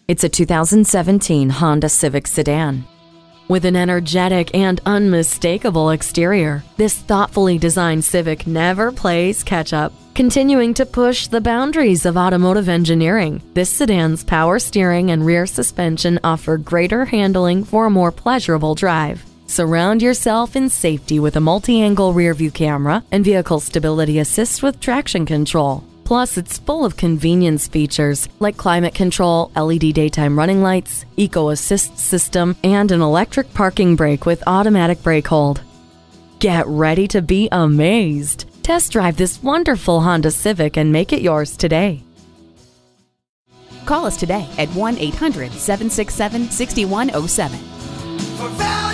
It's a 2017 Honda Civic Sedan. With an energetic and unmistakable exterior, this thoughtfully designed Civic never plays catch-up. Continuing to push the boundaries of automotive engineering, this sedan's power steering and rear suspension offer greater handling for a more pleasurable drive. Surround yourself in safety with a multi-angle rear-view camera and vehicle stability assist with traction control. Plus, it's full of convenience features like climate control, LED daytime running lights, Eco Assist system, and an electric parking brake with automatic brake hold. Get ready to be amazed. Test drive this wonderful Honda Civic and make it yours today. Call us today at 1-800-767-6107.